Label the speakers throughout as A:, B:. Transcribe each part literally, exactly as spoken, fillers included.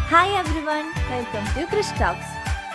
A: Hi everyone, welcome to Krish Talks.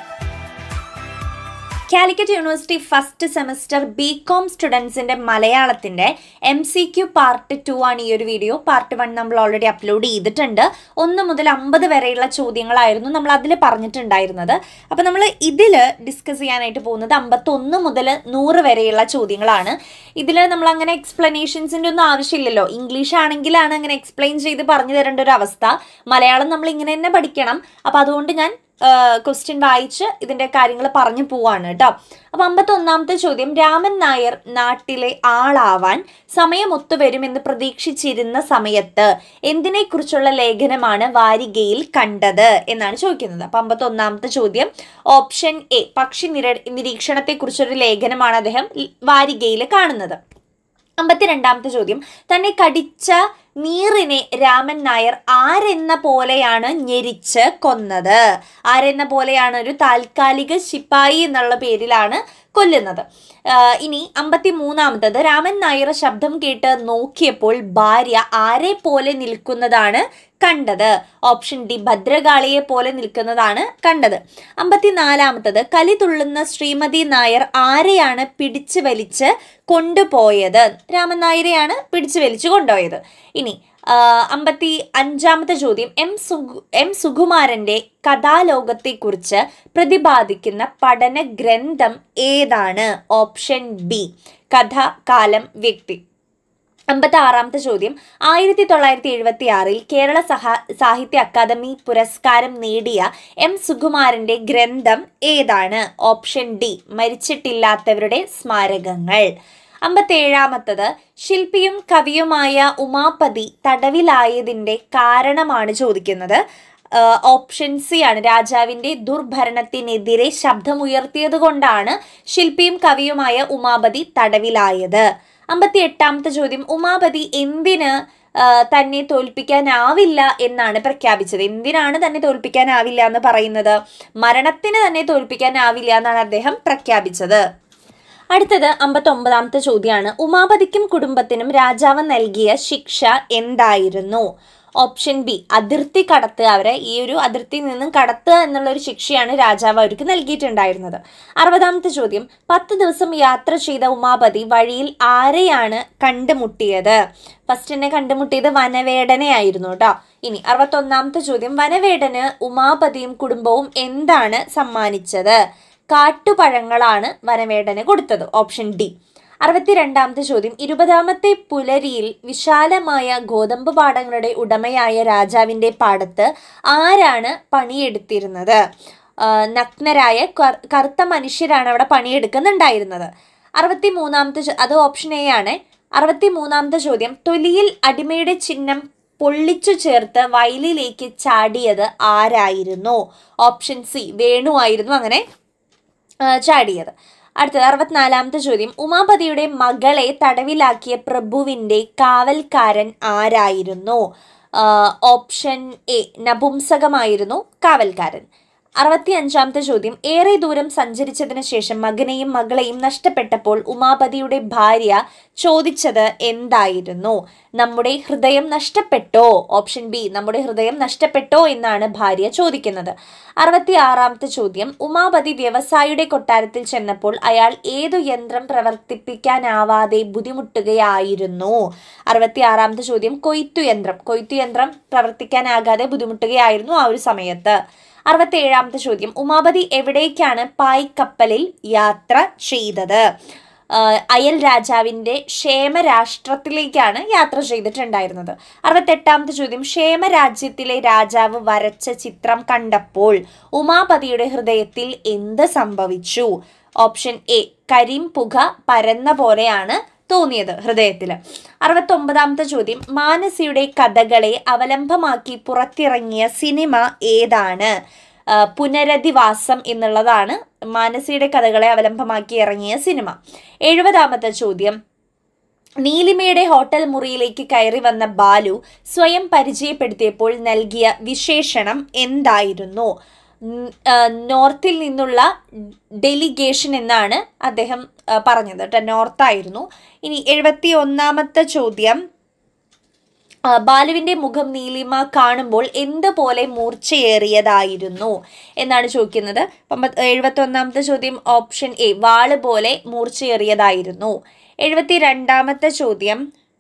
A: Calicut University first semester Bcom students in Malayalam M C Q part two ആണ് ഈ ഒരു video. Part one നമ്മൾ already upload ചെയ്തിട്ടുണ്ട്. ഒന്ന് മുതൽ അമ്പത് വരെയുള്ള ചോദ്യങ്ങളായിരുന്നു നമ്മൾ അതിൽ പറഞ്ഞിട്ടുണ്ടായിരുന്നത്. അപ്പോൾ നമ്മൾ ഇതിൽ ഡിസ്കസ് ചെയ്യാനായിട്ട് പോകുന്നത് അമ്പത്തൊന്ന് മുതൽ നൂറ് വരെയുള്ള ചോദ്യങ്ങളാണ്. ഇതിൽ നമ്മൾ അങ്ങനെ എക്സ്പ്ലനേഷൻസിൻ്റെ ഒന്നും ആവശ്യമില്ലല്ലോ. ഇംഗ്ലീഷ് ആണെങ്കിലാണ് അങ്ങനെ എക്സ്പ്ലെയിൻ ചെയ്ത് പറഞ്ഞു തരേണ്ട ഒരു അവസ്ഥ. മലയാളം നമ്മൾ ഇങ്ങനെ തന്നെ പഠിക്കണം. അപ്പോൾ അതുകൊണ്ട് ഞാൻ ക്വസ്റ്റ്യൻ വായിച്ച് ഇതിൻ്റെ കാര്യങ്ങൾ പറഞ്ഞു പോവാണ് കേട്ടോ. അപ്പോൾ അമ്പത്തൊന്നാമത്തെ ചോദ്യം, രാമൻ നായർ നാട്ടിലെ ആളാവാൻ സമയം ഒത്തുവരുമെന്ന് പ്രതീക്ഷിച്ചിരുന്ന സമയത്ത് എന്തിനെക്കുറിച്ചുള്ള ലേഖനമാണ് വാരികയിൽ കണ്ടത് എന്നാണ് ചോദിക്കുന്നത്. അപ്പം അമ്പത്തൊന്നാമത്തെ ചോദ്യം ഓപ്ഷൻ എ, പക്ഷി നിര നിരീക്ഷണത്തെക്കുറിച്ചൊരു ലേഖനമാണ് അദ്ദേഹം വാരികയിൽ കാണുന്നത്. അമ്പത്തിരണ്ടാമത്തെ ചോദ്യം, തന്നെ കടിച്ച നീറിനെ രാമൻ നായർ ആരെന്ന പോലെയാണ് ഞെരിച്ച് കൊന്നത്. ആരെന്ന പോലെയാണ്, ഒരു താൽക്കാലിക ശിപ്പായി എന്നുള്ള പേരിലാണ് കൊല്ലുന്നത്. ഇനി അമ്പത്തി മൂന്നാമത്തത്, രാമൻ നായർ ശബ്ദം കേട്ട് നോക്കിയപ്പോൾ ഭാര്യ ആരെ പോലെ നിൽക്കുന്നതാണ് കണ്ടത്. ഓപ്ഷൻ ഡി, ഭദ്രകാളിയെ പോലെ നിൽക്കുന്നതാണ് കണ്ടത്. അമ്പത്തിനാലാമത്തത്, കലി തുള്ളുന്ന ശ്രീമതി നായർ ആരെയാണ് പിടിച്ചു വലിച്ച് കൊണ്ടുപോയത്. രാമൻ നായരെയാണ് പിടിച്ചു വലിച്ചു കൊണ്ടുപോയത്. ഇനി അമ്പത്തി അഞ്ചാമത്തെ ചോദ്യം, എം സുഗു എം സുകുമാരൻ്റെ കഥാലോകത്തെക്കുറിച്ച് പ്രതിപാദിക്കുന്ന പഠന ഗ്രന്ഥം ഏതാണ്. ഓപ്ഷൻ ബി, കഥ, കാലം, വ്യക്തി. അമ്പത്തി ആറാമത്തെ ചോദ്യം, ആയിരത്തി തൊള്ളായിരത്തി എഴുപത്തി ആറിൽ കേരള സഹാ സാഹിത്യ അക്കാദമി പുരസ്കാരം നേടിയ എം സുകുമാരൻ്റെ ഗ്രന്ഥം ഏതാണ്. ഓപ്ഷൻ ഡി, മരിച്ചിട്ടില്ലാത്തവരുടെ സ്മാരകങ്ങൾ. അമ്പത്തേഴാമത്തത്, ശില്പിയും കവിയുമായ ഉമാപതി തടവിലായതിൻ്റെ കാരണമാണ് ചോദിക്കുന്നത്. ഓപ്ഷൻ സി ആണ്, രാജാവിൻ്റെ ദുർഭരണത്തിനെതിരെ ശബ്ദമുയർത്തിയത് കൊണ്ടാണ് ശില്പിയും കവിയുമായ ഉമാപതി തടവിലായത്. അമ്പത്തി എട്ടാമത്തെ ചോദ്യം, ഉമാപതി എന്തിന് തന്നെ തോൽപ്പിക്കാനാവില്ല എന്നാണ് പ്രഖ്യാപിച്ചത്. എന്തിനാണ് തന്നെ തോൽപ്പിക്കാനാവില്ല എന്ന് പറയുന്നത്? മരണത്തിന് തന്നെ തോൽപ്പിക്കാനാവില്ല എന്നാണ് അദ്ദേഹം പ്രഖ്യാപിച്ചത്. അടുത്തത് അമ്പത്തൊമ്പതാമത്തെ ചോദ്യമാണ്, ഉമാപതിക്കും കുടുംബത്തിനും രാജാവ് നൽകിയ ശിക്ഷ എന്തായിരുന്നു. ഓപ്ഷൻ ബി, അതിർത്തി കടത്തുക. അവരെ ഈ ഒരു അതിർത്തിയിൽ നിന്നും കടത്തുക എന്നുള്ളൊരു ശിക്ഷയാണ് രാജാവ് അവർക്ക് നൽകിയിട്ടുണ്ടായിരുന്നത്. അറുപതാമത്തെ ചോദ്യം, പത്ത് ദിവസം യാത്ര ചെയ്ത ഉമാപതി വഴിയിൽ ആരെയാണ് കണ്ടുമുട്ടിയത്. ഫസ്റ്റ് തന്നെ കണ്ടുമുട്ടിയത് വനവേടനെയായിരുന്നു കേട്ടോ. ഇനി അറുപത്തൊന്നാമത്തെ ചോദ്യം, വനവേടന് ഉമാപതിയും കുടുംബവും എന്താണ് സമ്മാനിച്ചത്. കാട്ടുപഴങ്ങളാണ് വനവേടന് കൊടുത്തത്. Option D. അറുപത്തിരണ്ടാമത്തെ ചോദ്യം, ഇരുപതാമത്തെ പുലരിയിൽ വിശാലമായ ഗോതമ്പ് പാടങ്ങളുടെ ഉടമയായ രാജാവിൻ്റെ പാടത്ത് ആരാണ് പണിയെടുത്തിരുന്നത്. നഗ്നരായ കറുത്ത മനുഷ്യരാണ് അവിടെ പണിയെടുക്കുന്നുണ്ടായിരുന്നത്. അറുപത്തി മൂന്നാമത്തെ അത് ഓപ്ഷൻ എ ആണ്. അറുപത്തി മൂന്നാമത്തെ ചോദ്യം, തൊലിയിൽ അടിമയുടെ ചിഹ്നം പൊള്ളിച്ചു ചേർത്ത് വയലിലേക്ക് ചാടിയത് ആരായിരുന്നു. ഓപ്ഷൻ സി, വേണു ആയിരുന്നു അങ്ങനെ ചാടിയത്. അടുത്തത് അറുപത്തിനാലാമത്തെ ചോദ്യം, ഉമാപതിയുടെ മകളെ തടവിലാക്കിയ പ്രഭുവിൻ്റെ കാവൽക്കാരൻ ആരായിരുന്നു. ഓപ്ഷൻ എ, നപുംസകമായിരുന്നു കാവൽക്കാരൻ. അറുപത്തി അഞ്ചാമത്തെ ചോദ്യം, ഏറെ ദൂരം സഞ്ചരിച്ചതിന് ശേഷം മകനെയും മകളെയും നഷ്ടപ്പെട്ടപ്പോൾ ഉമാപതിയുടെ ഭാര്യ ചോദിച്ചത് എന്തായിരുന്നു. നമ്മുടെ ഹൃദയം നഷ്ടപ്പെട്ടോ. ഓപ്ഷൻ ബി, നമ്മുടെ ഹൃദയം നഷ്ടപ്പെട്ടോ എന്നാണ് ഭാര്യ ചോദിക്കുന്നത്. അറുപത്തി ആറാമത്തെ ചോദ്യം, ഉമാപതി വ്യവസായിയുടെ കൊട്ടാരത്തിൽ ചെന്നപ്പോൾ അയാൾ ഏതു യന്ത്രം പ്രവർത്തിപ്പിക്കാനാവാതെ ബുദ്ധിമുട്ടുകയായിരുന്നു. അറുപത്തി ആറാമത്തെ ചോദ്യം, കൊയ്ത്തുയന്ത്രം കൊയ്ത്തുയന്ത്രം പ്രവർത്തിക്കാനാകാതെ ബുദ്ധിമുട്ടുകയായിരുന്നു ആ ഒരു സമയത്ത്. അറുപത്തി ഏഴാമത്തെ ചോദ്യം, ഉമാപതി എവിടേക്കാണ് പായ്ക്കപ്പലിൽ യാത്ര ചെയ്തത്. അയൽ രാജാവിൻ്റെ ക്ഷേമരാഷ്ട്രത്തിലേക്കാണ് യാത്ര ചെയ്തിട്ടുണ്ടായിരുന്നത്. അറുപത്തെട്ടാമത്തെ ചോദ്യം, ക്ഷേമരാജ്യത്തിലെ രാജാവ് വരച്ച ചിത്രം കണ്ടപ്പോൾ ഉമാപതിയുടെ ഹൃദയത്തിൽ എന്ത് സംഭവിച്ചു. ഓപ്ഷൻ എ, കരിമ്പുക പരന്ന പോലെയാണ് തോന്നിയത് ഹൃദയത്തിൽ. അറുപത്തൊമ്പതാമത്തെ ചോദ്യം, മാനസിയുടെ കഥകളെ അവലംബമാക്കി പുറത്തിറങ്ങിയ സിനിമ ഏതാണ്. പുനരധിവാസം എന്നുള്ളതാണ് മാനസിയുടെ കഥകളെ അവലംബമാക്കി ഇറങ്ങിയ സിനിമ. എഴുപതാമത്തെ ചോദ്യം, നീലിമയുടെ ഹോട്ടൽ മുറിയിലേക്ക് കയറി വന്ന ബാലു സ്വയം പരിചയപ്പെടുത്തിയപ്പോൾ നൽകിയ വിശേഷണം എന്തായിരുന്നു. നോർത്തിൽ നിന്നുള്ള ഡെലിഗേഷൻ എന്നാണ് അദ്ദേഹം പറഞ്ഞത് കേട്ടോ. നോർത്തായിരുന്നു. ഇനി എഴുപത്തി ഒന്നാമത്തെ ചോദ്യം, ബാലുവിന്റെ മുഖം നീലിമ കാണുമ്പോൾ എന്ത് പോലെ മൂർച്ചയേറിയതായിരുന്നു എന്നാണ് ചോദിക്കുന്നത്. എഴുപത്തി ഒന്നാമത്തെ ചോദ്യം ഓപ്ഷൻ എ, വാള് പോലെ മൂർച്ചയേറിയതായിരുന്നു. എഴുപത്തി രണ്ടാമത്തെ ചോദ്യം,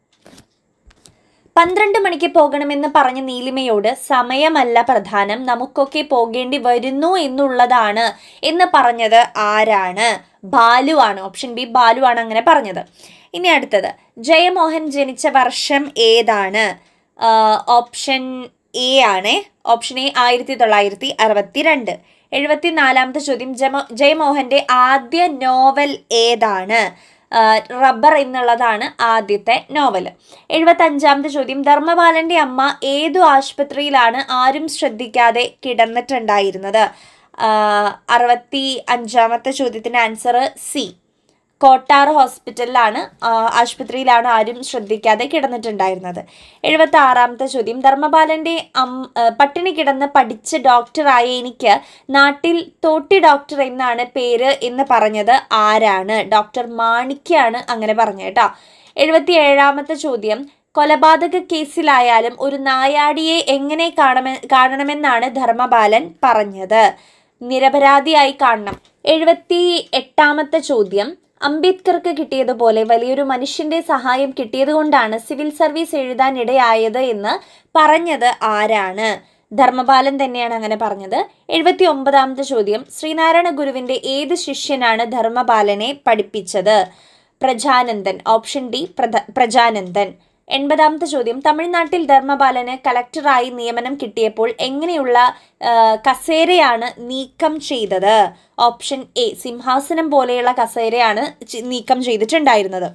A: പന്ത്രണ്ട് മണിക്ക് പോകണമെന്ന് പറഞ്ഞ നീലിമയോട് സമയമല്ല പ്രധാനം, നമുക്കൊക്കെ പോകേണ്ടി വരുന്നു എന്നുള്ളതാണ് എന്ന് പറഞ്ഞത് ആരാണ്? ബാലു ആണ്. ഓപ്ഷൻ ബി, ബാലു ആണ് അങ്ങനെ പറഞ്ഞത്. ഇനി അടുത്തത്, ജയമോഹൻ ജനിച്ച വർഷം ഏതാണ്? ഓപ്ഷൻ എ ആണ്. ഓപ്ഷൻ എ ആയിരത്തി തൊള്ളായിരത്തി അറുപത്തി രണ്ട്. എഴുപത്തി നാലാമത്തെ ചോദ്യം, ജമ ജയമോഹന്റെ ആദ്യ നോവൽ ഏതാണ്? റബ്ബർ എന്നുള്ളതാണ് ആദ്യത്തെ നോവൽ. എഴുപത്തി അഞ്ചാമത്തെ ചോദ്യം, ധർമ്മപാലന്റെ അമ്മ ഏതു ആശുപത്രിയിലാണ് ആരും ശ്രദ്ധിക്കാതെ കിടന്നിട്ടുണ്ടായിരുന്നത്? അറുപത്തി അഞ്ചാമത്തെ ചോദ്യത്തിന്റെ ആൻസർ സി, കോട്ടാർ ഹോസ്പിറ്റലിലാണ്, ആശുപത്രിയിലാണ് ആരും ശ്രദ്ധിക്കാതെ കിടന്നിട്ടുണ്ടായിരുന്നത്. എഴുപത്തി ആറാമത്തെ ചോദ്യം, ധർമ്മപാലന്റെ അം പട്ടിണി കിടന്ന് പഠിച്ച് ഡോക്ടറായ എനിക്ക് നാട്ടിൽ തോട്ടി ഡോക്ടർ എന്നാണ് പേര് എന്ന് പറഞ്ഞത് ആരാണ്? ഡോക്ടർ മാണിക്കാണ് അങ്ങനെ പറഞ്ഞത് കേട്ടോ. എഴുപത്തി ഏഴാമത്തെ ചോദ്യം, കൊലപാതക കേസിലായാലും ഒരു നായാടിയെ എങ്ങനെ കാണമെ കാണണമെന്നാണ് ധർമ്മപാലൻ പറഞ്ഞത്? നിരപരാധിയായി കാണണം. എഴുപത്തി എട്ടാമത്തെ ചോദ്യം, അംബേദ്കർക്ക് കിട്ടിയതുപോലെ വലിയൊരു മനുഷ്യന്റെ സഹായം കിട്ടിയതുകൊണ്ടാണ് സിവിൽ സർവീസ് എഴുതാൻ ഇടയായത് എന്ന് പറഞ്ഞത് ആരാണ്? ധർമ്മപാലൻ തന്നെയാണ് അങ്ങനെ പറഞ്ഞത്. എഴുപത്തി ഒമ്പതാമത്തെ ചോദ്യം, ശ്രീനാരായണ ഗുരുവിന്റെ ഏത് ശിഷ്യനാണ് ധർമ്മപാലനെ പഠിപ്പിച്ചത്? പ്രജാനന്ദൻ. Option D, പ്രജാനന്ദൻ. എൺപതാമത്തെ ചോദ്യം, തമിഴ്നാട്ടിൽ ധർമ്മപാലന് കളക്ടറായി നിയമനം കിട്ടിയപ്പോൾ എങ്ങനെയുള്ള കസേരയാണ് നീക്കം ചെയ്തത്? ഓപ്ഷൻ എ, സിംഹാസനം പോലെയുള്ള കസേരയാണ് നീക്കം ചെയ്തിട്ടുണ്ടായിരുന്നത്.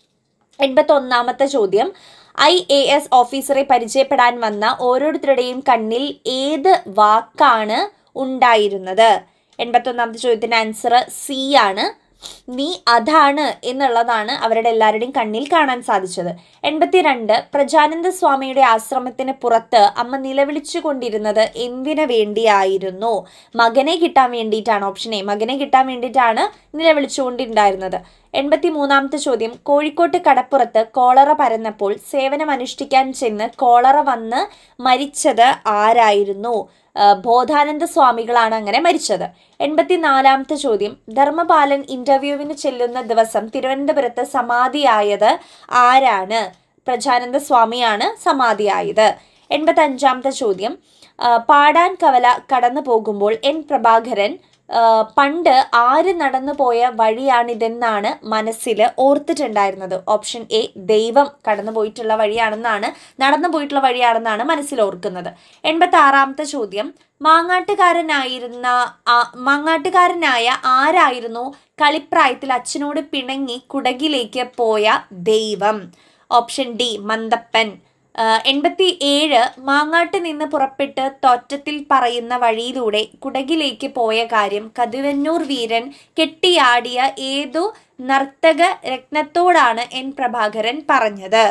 A: എൺപത്തി ഒന്നാമത്തെ ചോദ്യം, ഐ എ എസ് ഓഫീസറെ പരിചയപ്പെടാൻ വന്ന ഓരോരുത്തരുടെയും കണ്ണിൽ ഏത് വാക്കാണ് ഉണ്ടായിരുന്നത്? എൺപത്തി ഒന്നാമത്തെ ചോദ്യത്തിന്റെ ആൻസർ സി ആണ്, നീ അതാണ് എന്നുള്ളതാണ് അവരുടെ എല്ലാവരുടെയും കണ്ണിൽ കാണാൻ സാധിച്ചത്. എൺപത്തിരണ്ട്, പ്രജാനന്ദ സ്വാമിയുടെ ആശ്രമത്തിന് പുറത്ത് അമ്മ നിലവിളിച്ചു കൊണ്ടിരുന്നത് എന്തിനു വേണ്ടിയായിരുന്നു? മകനെ കിട്ടാൻ വേണ്ടിയിട്ടാണ്. ഓപ്ഷൻ എ, മകനെ കിട്ടാൻ വേണ്ടിയിട്ടാണ് നിലവിളിച്ചുകൊണ്ടിരുന്നത്. എൺപത്തി മൂന്നാമത്തെ ചോദ്യം, കോഴിക്കോട്ട് കടപ്പുറത്ത് കോളറ പരന്നപ്പോൾ സേവനം അനുഷ്ഠിക്കാൻ ചെന്ന് കോളറ വന്ന് മരിച്ചത് ആരായിരുന്നു? ബോധാനന്ദ സ്വാമികളാണ് അങ്ങനെ മരിച്ചത്. എൺപത്തി നാലാമത്തെ ചോദ്യം, ധർമ്മപാലൻ ഇന്റർവ്യൂവിന് ചെല്ലുന്ന ദിവസം തിരുവനന്തപുരത്ത് സമാധിയായത് ആരാണ്? പ്രജാനന്ദ സ്വാമിയാണ് സമാധിയായത്. എൺപത്തി അഞ്ചാമത്തെ ചോദ്യം, പാടാൻ കവല കടന്നു പോകുമ്പോൾ എൻ പ്രഭാകരൻ പണ്ട് ആര് നടന്നു പോയ വഴിയാണിതെന്നാണ് മനസ്സിൽ ഓർത്തിട്ടുണ്ടായിരുന്നത്? ഓപ്ഷൻ എ, ദൈവം കടന്നു പോയിട്ടുള്ള വഴിയാണെന്നാണ് നടന്നു പോയിട്ടുള്ള വഴിയാണെന്നാണ് മനസ്സിൽ ഓർക്കുന്നത്. എൺപത്തി ആറാമത്തെ ചോദ്യം, മാങ്ങാട്ടുകാരനായിരുന്ന മാങ്ങാട്ടുകാരനായ ആരായിരുന്നു കളിപ്രായത്തിൽ അച്ഛനോട് പിണങ്ങി കുടകിലേക്ക് പോയ ദൈവം? Option D, Manthappan. എൺപത്തി ഏഴ്, മാങ്ങാട്ട് നിന്ന് പുറപ്പെട്ട് തോറ്റത്തിൽ പറയുന്ന വഴിയിലൂടെ കുടകിലേക്ക് പോയ കാര്യം കതിവന്നൂർ വീരൻ കെട്ടിയാടിയ ഏതു നർത്തക രത്നത്തോടാണ് എൻ പ്രഭാകരൻ പറഞ്ഞത്?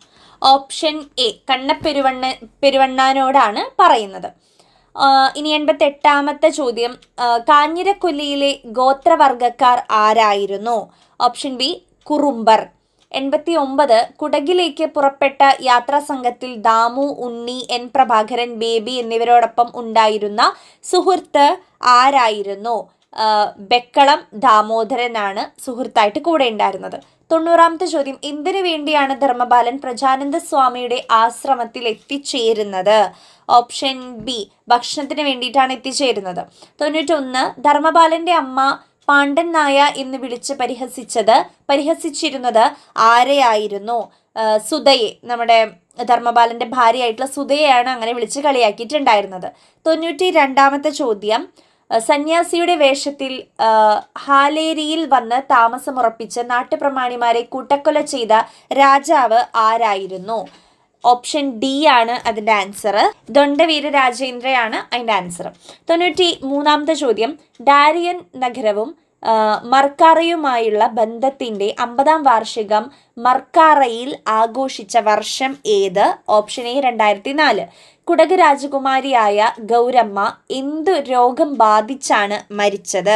A: ഓപ്ഷൻ എ, കണ്ണപ്പെരുവണ്ണ പെരുവണ്ണാനോടാണ് പറയുന്നത്. ഇനി എൺപത്തി എട്ടാമത്തെ ചോദ്യം, കാഞ്ഞിരക്കൊല്ലിയിലെ ഗോത്രവർഗക്കാർ ആരായിരുന്നു? Option B, Kurumbar. എൺപത്തി ഒമ്പത്, കുടകിലേക്ക് പുറപ്പെട്ട യാത്രാ സംഘത്തിൽ ദാമു, ഉണ്ണി, എൻ പ്രഭാകരൻ, ബേബി എന്നിവരോടൊപ്പം ഉണ്ടായിരുന്ന സുഹൃത്ത് ആരായിരുന്നു? ബെക്കളം ദാമോദരനാണ് സുഹൃത്തായിട്ട് കൂടെ ഉണ്ടായിരുന്നത്. തൊണ്ണൂറാമത്തെ ചോദ്യം, എന്തിനു വേണ്ടിയാണ് ധർമ്മപാലൻ പ്രജാനന്ദ സ്വാമിയുടെ ആശ്രമത്തിൽ എത്തിച്ചേരുന്നത്? ഓപ്ഷൻ ബി, ഭക്ഷണത്തിന് വേണ്ടിയിട്ടാണ് എത്തിച്ചേരുന്നത്. തൊണ്ണൂറ്റൊന്ന്, ധർമ്മപാലന്റെ അമ്മ പാണ്ഡൻ നായ എന്ന് വിളിച്ച് പരിഹസിച്ചത് പരിഹസിച്ചിരുന്നത് ആരെയായിരുന്നു? സുധയെ, നമ്മുടെ ധർമ്മപാലന്റെ ഭാര്യയായിട്ടുള്ള സുധയെയാണ് അങ്ങനെ വിളിച്ച് കളിയാക്കിയിട്ടുണ്ടായിരുന്നത്. തൊണ്ണൂറ്റി രണ്ടാമത്തെ ചോദ്യം, സന്യാസിയുടെ വേഷത്തിൽ ഹാലേരിയിൽ വന്ന് താമസമുറപ്പിച്ച് നാട്ടുപ്രമാണിമാരെ കൂട്ടക്കൊല ചെയ്ത രാജാവ് ആരായിരുന്നു? ഓപ്ഷൻ ഡി ആണ് അതിൻ്റെ ആൻസർ. ദണ്ഡവീര രാജേന്ദ്രയാണ് അതിൻ്റെ ആൻസർ. തൊണ്ണൂറ്റി മൂന്നാമത്തെ ചോദ്യം, ഡാരിയൻ നഗരവും മർക്കാറയുമായുള്ള ബന്ധത്തിൻ്റെ അമ്പതാം വാർഷികം മർക്കാറയിൽ ആഘോഷിച്ച വർഷം ഏത്? ഓപ്ഷൻ എ, രണ്ടായിരത്തി നാല്. കുടക് രാജകുമാരിയായ ഗൗരമ്മ എന്തു രോഗം ബാധിച്ചാണ് മരിച്ചത്?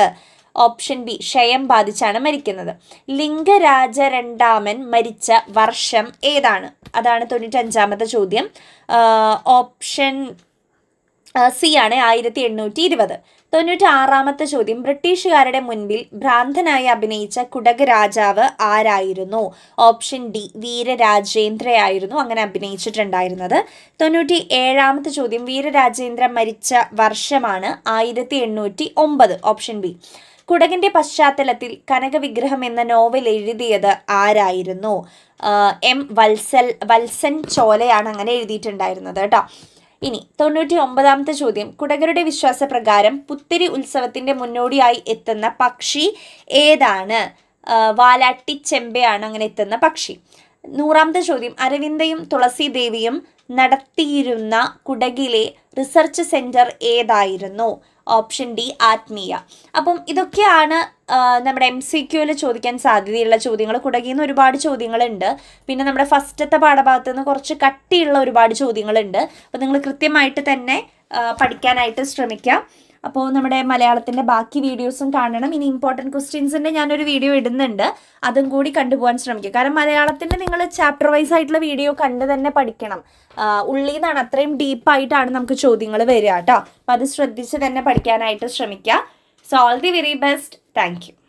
A: ഓപ്ഷൻ ബി ക്ഷയം ബാധിച്ചാണ് മരിക്കുന്നത്. ലിംഗരാജ രണ്ടാമൻ മരിച്ച വർഷം ഏതാണ്? അതാണ് തൊണ്ണൂറ്റഞ്ചാമത്തെ ചോദ്യം. ഓപ്ഷൻ സി ആണ് ആയിരത്തി എണ്ണൂറ്റി ഇരുപത്. തൊണ്ണൂറ്റി ആറാമത്തെ ചോദ്യം, ബ്രിട്ടീഷുകാരുടെ മുൻപിൽ ഭ്രാന്തനായി അഭിനയിച്ച കുടക് രാജാവ് ആരായിരുന്നു? ഓപ്ഷൻ ഡി വീരരാജേന്ദ്രയായിരുന്നു അങ്ങനെ അഭിനയിച്ചിട്ടുണ്ടായിരുന്നത്. തൊണ്ണൂറ്റി ഏഴാമത്തെ ചോദ്യം, വീരരാജേന്ദ്ര മരിച്ച വർഷമാണ് ആയിരത്തി എണ്ണൂറ്റി ഒമ്പത്. Option B. കുടകിന്റെ പശ്ചാത്തലത്തിൽ കനകവിഗ്രഹം എന്ന നോവൽ എഴുതിയത് ആരായിരുന്നു? എം വത്സൽ വത്സൻ ചോലയാണ് അങ്ങനെ എഴുതിയിട്ടുണ്ടായിരുന്നത് കേട്ടോ. ഇനി തൊണ്ണൂറ്റി ഒമ്പതാമത്തെ ചോദ്യം, കുടകരുടെ വിശ്വാസപ്രകാരം പുത്തിരി ഉത്സവത്തിന്റെ മുന്നോടിയായി എത്തുന്ന പക്ഷി ഏതാണ്? വാലാട്ടി ചെമ്പയാണ് അങ്ങനെ എത്തുന്ന പക്ഷി. നൂറാമത്തെ ചോദ്യം, അരവിന്ദയും തുളസി ദേവിയും നടത്തിയിരുന്ന കുടകിലെ റിസർച്ച് സെന്റർ ഏതായിരുന്നു? Option D Athmiya. അപ്പം ഇതൊക്കെയാണ് നമ്മുടെ എം സി ക്യൂവിൽ ചോദിക്കാൻ സാധ്യതയുള്ള ചോദ്യങ്ങൾ. കുടകിൽ നിന്ന് ഒരുപാട് ചോദ്യങ്ങളുണ്ട്. പിന്നെ നമ്മുടെ ഫസ്റ്റത്തെ പാഠഭാഗത്ത് നിന്ന് കുറച്ച് കട്ടിയുള്ള ഒരുപാട് ചോദ്യങ്ങളുണ്ട്. അപ്പോൾ നിങ്ങൾ കൃത്യമായിട്ട് തന്നെ പഠിക്കാനായിട്ട് ശ്രമിക്കാം. അപ്പോൾ നമ്മുടെ മലയാളത്തിൻ്റെ ബാക്കി വീഡിയോസും കാണണം. ഇനി ഇമ്പോർട്ടൻറ്റ് ക്വസ്റ്റ്യൻസിൻ്റെ ഞാനൊരു വീഡിയോ ഇടുന്നുണ്ട്, അതും കൂടി കണ്ടുപോകാൻ ശ്രമിക്കുക. കാരണം മലയാളത്തിൻ്റെ നിങ്ങൾ ചാപ്റ്റർ വൈസ് ആയിട്ടുള്ള വീഡിയോ കണ്ട് തന്നെ പഠിക്കണം. ഉള്ളിൽ നിന്നാണ്, അത്രയും ഡീപ്പായിട്ടാണ് നമുക്ക് ചോദ്യങ്ങൾ വരിക കേട്ടോ. അപ്പോൾ അത് ശ്രദ്ധിച്ച് തന്നെ പഠിക്കാനായിട്ട് ശ്രമിക്കുക. So all the very best. Thank U.